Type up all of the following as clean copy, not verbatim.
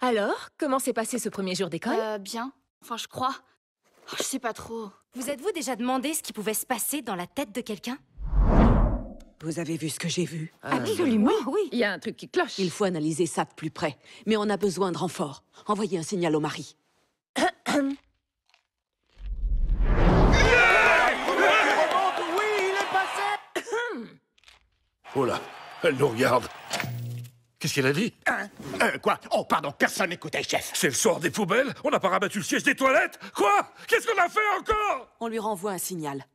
Alors, comment s'est passé ce premier jour d'école? Bien. Enfin, je crois. Oh, je sais pas trop. Vous êtes-vous déjà demandé ce qui pouvait se passer dans la tête de quelqu'un? Vous avez vu ce que j'ai vu? Absolument, oui. Il y a un truc qui cloche. Il faut analyser ça de plus près. Mais on a besoin de renfort. Envoyez un signal au mari. Oh là, elle nous regarde. Qu'est-ce qu'elle a dit? Quoi? Oh, pardon, personne n'écoutait, chef. C'est le soir des poubelles? On n'a pas rabattu le siège des toilettes? Quoi? Qu'est-ce qu'on a fait encore? On lui renvoie un signal.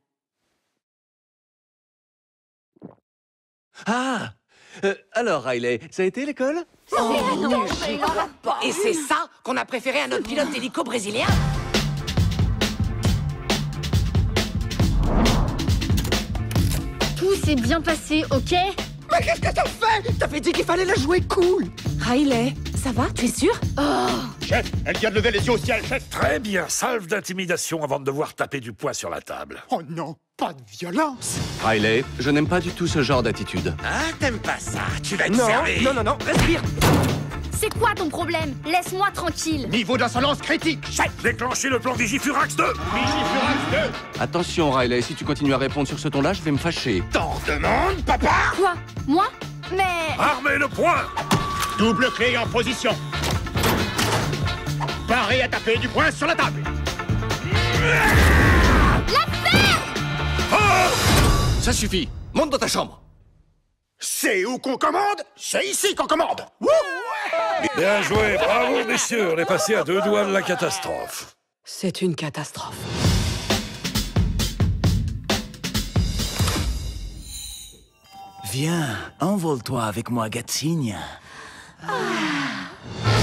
Ah alors, Riley, ça a été l'école? Et c'est ça qu'on a préféré à notre pilote d'hélico brésilien? Tout s'est bien passé, ok? Mais qu'est-ce que t'as fait? T'avais dit qu'il fallait la jouer cool! Riley, ça va? Tu es sûr? Chef, elle vient de lever les yeux au ciel, chef. Très bien, salve d'intimidation avant de devoir taper du poing sur la table. Oh non, pas de violence. Riley, je n'aime pas du tout ce genre d'attitude. Ah, t'aimes pas ça? Tu vas être servi! Non, respire! C'est quoi ton problème? Laisse-moi tranquille. Niveau d'insolence critique, chef. Déclenchez le plan Vigifurax 2! Vigifurax 2. Attention, Riley, si tu continues à répondre sur ce ton-là, je vais me fâcher. T'en demandes, papa? Quoi? Moi? Mais... Armez le poing! Double clé en position. Paré à taper du poing sur la table. Ça suffit. Monte dans ta chambre. C'est où qu'on commande? C'est ici qu'on commande. Wouh! Bien joué, bravo messieurs, on est passé à 2 doigts de la catastrophe. C'est une catastrophe. Viens, envole-toi avec moi, Gatsigna.